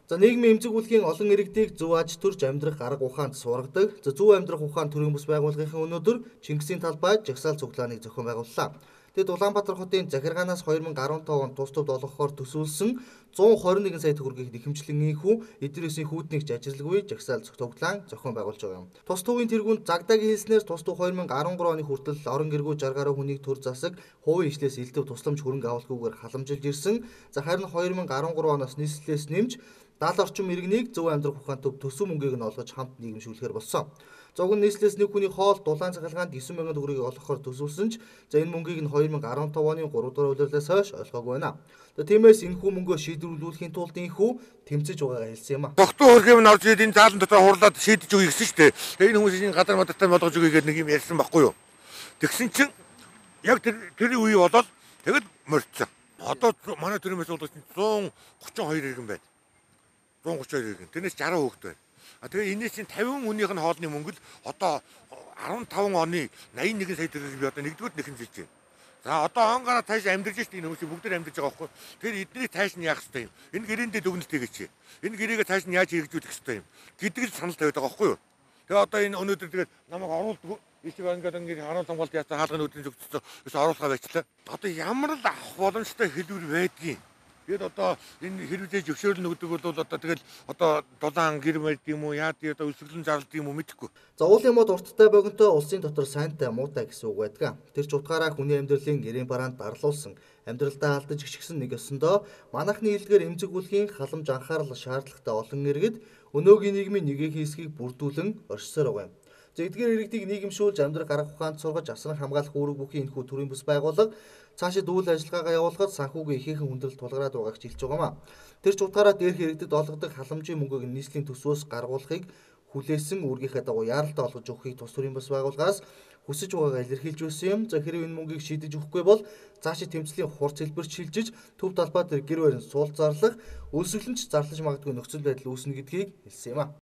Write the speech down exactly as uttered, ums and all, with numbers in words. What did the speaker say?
За нийгмийн эмзэг үлгийн олон иргэдийг зөв аж төрж амьдрах арга ухаанд сургадаг. За зөв амьдрах ухаан төрийн бас байгууллагын өнөөдөр Чингисийн талбай жагсаал цуглааныг зохион байгууллаа. Тэд Улаанбаатар хотын захиргаанаас две тысячи десять онд тус төвд олгохоор төсөөлсөн one hundred twenty-one сая төгрөгийг нэхэмжлэн инхүү эдгээрийн хүүтнийг жажирлагүй жагсаал цуглаан зохион байгуулж байгаа юм. Тус төвийн тэргуунд загдаагийн хэлснээр тус төв two thousand thirteen оны хүртэл орон гэргүй sixty гаруй хүнийг төр засаг хувийн ишлээс элдв тусламж хөрөнгө авалгүйгээр халамжилж ирсэн. За харин two thousand thirteen оноос нийслэлээс нэмж даал орчим иргэнийг зөв амьдрах ухаан төв төсөв мөнгийг нь олгож хамт нийгэмшүүлэхээр болсон. Зог нь нийслэлээс нэг хүний хоол дулаан цахилгаанд nine сая төгрөгийг олгохоор төсөөлсөн ч за энэ мөнгийг нь two thousand fifteen оны three дугаар улирлаас хойш олгоогүй байна. Тиймээс энэхүү мөнгөө шийдвэрлүүлэхийн тулд энэхүү тэмцэж байгаагаа хэлсэн юм а. Тогтмол хөргөм нь орж ирээд энэ заалан дотор хурлаад шийдэж өгье гэсэн шүү дээ. Тэгээ энэ хүмүүсийн газар мадтай болгож өгье гэдэг нэг юм ярьсан байхгүй юу? Тэгсэн чинь яг тэр тэр үе болоод тэгэд мөрцсөн. Одоо манай төрийн байгууллагч one thirty-two иргэн байна. one thirty-two иргэн. Тэрнээс sixty хүүхэд байна. А тэгээ энэс чинь fifty үнийх нь хоолны мөнгө л одоо fifteen оны eighty-one сая төгрөгийг би одоо нэгдүгээр нэхэмжилж байна. За одоо онгороо тааш амьдарч шүү дээ энэ хүмүүс бүгд амьдарч байгаа байхгүй. Тэгэхээр эднийг тааш нь яах ёстой юм. Энэ гэрээндээ дүгнэлтэй гэж. Энэ гэрээгээ тааш нь яаж хэрэгжүүлэх ёстой юм гэдэг л санал тавиад байгаа байхгүй юу. Тэгээ одоо энэ өнөөдөр тэгээд намайг оруулдаг ишиг ингээд ингээд харуул хамгаалт яасан хаалганы өдрийн зөвцөд ус оруулахаа байчлаа. Одоо ямар л авах боломжтой хэлбэр байдгийг. Тэгээд одоо энэ хэрэглэж зөвшөөрлөн өгдөг бол одоо тэгэл одоо дулаан гэр барьд юм уу яа тий одоо өсвөрлөн зарлд юм уу мэдэхгүй. За уулын мод урттай богинтой улсын дотор сайнтай муутай гэсэн үг байдаг. Тэр ч утгаараа хүний амьдралын гэрийн бараанд дарлуулсан амьдралдаа алдаж гიშгсэн нэг ёсондоо манайхны илгээр эмзэг үлгийн халамж анхаарал шаардлагатай олон иргэд өнөөгийн нийгмийн нэгэн хэсгийг бүрдүүлэн оршсоор байгаа юм. За эдгээр иргэдийг нийгэмшүүлж амьдрах арга ухаанд сургаж асран хамгаалах үүрэг бүхий энэхүү төрийн бас байгууллага цаашид үйл ажиллагаагаа явуулахад санхүүгийн ихээхэн хүндрэл тулгараад байгааг хэлж байгаа юм. Тэр ч утгаараа дээрх иргэдэд олгодог халамжийн мөнгөийг нийслэлийн төсвөөс гаргуулахыг хүлээсэн үүргийнхээ дагуу яаралтай олгож өгөхийг тус төрийн бас байгууллагаас хүсэж байгаагаа илэрхийлж байсан юм. За хэрэг энэ мөнгийг шийдэж өгөхгүй бол цаашид тэмцлийн хурц хэлбэрт шилжиж төв талбай дээр гэр барин суул зарлах, өлсгөлөнч зарлаж магадгүй нөхцөл байдал үүснэ гэдгийг хэлсэн юм а.